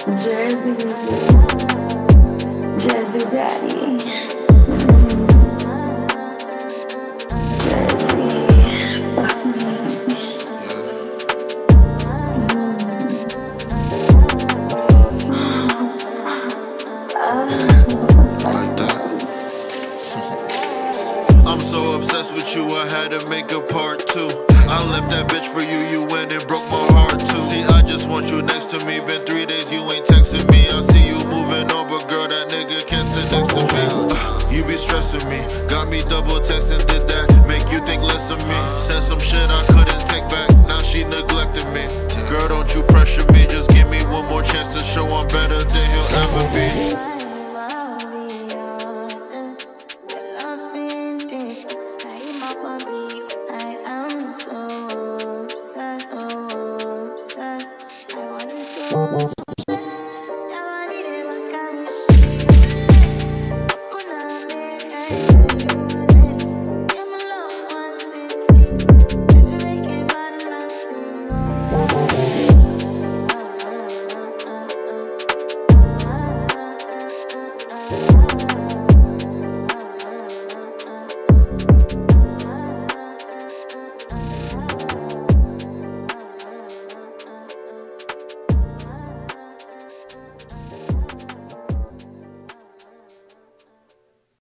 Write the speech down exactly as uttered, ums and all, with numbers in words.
Jrxy, Jazzy Daddy. Jrxy, fuck me. Like that. I'm so obsessed with you, I had to make a part two. I left that bitch for you, you went and broke my heart too. See, I just want you next to me, been three days